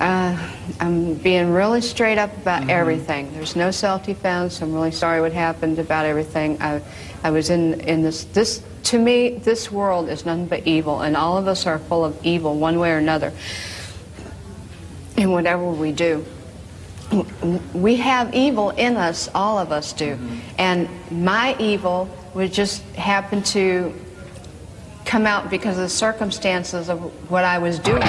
I'm being really straight up about everything. There's no self-defense. I'm really sorry what happened about everything. I was in this, to me, this world is nothing but evil, and all of us are full of evil one way or another in whatever we do. We have evil in us, all of us do. And my evil would just happen to come out because of the circumstances of what I was doing.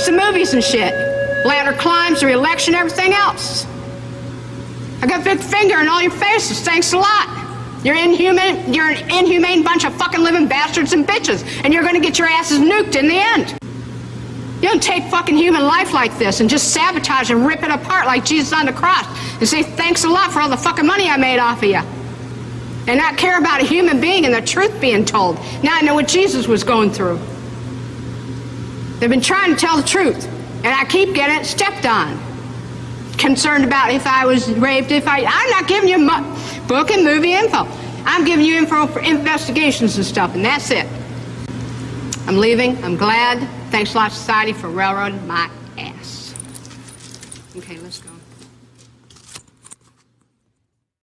makes the movies and shit. Ladder climbs, re-election, everything else. I got a big finger in all your faces. Thanks a lot. You're inhuman. You're an inhumane bunch of fucking living bastards and bitches, and you're going to get your asses nuked in the end. You don't take fucking human life like this and just sabotage and rip it apart like Jesus on the cross and say thanks a lot for all the fucking money I made off of you. And not care about a human being and the truth being told. Now I know what Jesus was going through. They've been trying to tell the truth, and I keep getting it stepped on. Concerned about if I was raped, I'm not giving you book and movie info. I'm giving you info for investigations and stuff, and that's it. I'm leaving. I'm glad. Thanks a lot, society, for railroading my ass. Okay, let's go.